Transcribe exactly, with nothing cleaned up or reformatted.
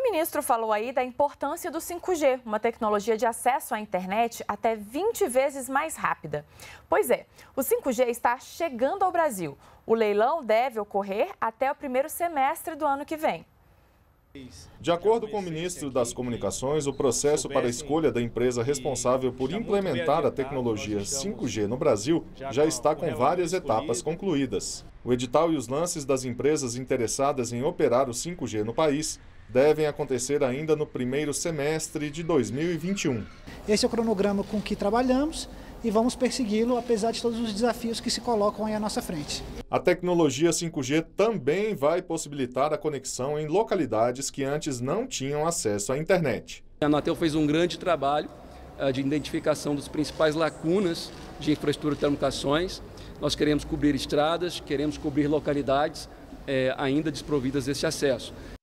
ministro falou aí da importância do cinco G, uma tecnologia de acesso à internet até vinte vezes mais rápida. Pois é, o cinco G está chegando ao Brasil. O leilão deve ocorrer até o primeiro semestre do ano que vem. De acordo com o ministro das Comunicações, o processo para a escolha da empresa responsável por implementar a tecnologia cinco G no Brasil já está com várias etapas concluídas. O edital e os lances das empresas interessadas em operar o cinco G no país devem acontecer ainda no primeiro semestre de dois mil e vinte e um. Esse é o cronograma com que trabalhamos e vamos persegui-lo, apesar de todos os desafios que se colocam aí à nossa frente. A tecnologia cinco G também vai possibilitar a conexão em localidades que antes não tinham acesso à internet. A Anatel fez um grande trabalho de identificação das principais lacunas de infraestrutura de telecomunicações. Nós queremos cobrir estradas, queremos cobrir localidades eh, ainda desprovidas desse acesso.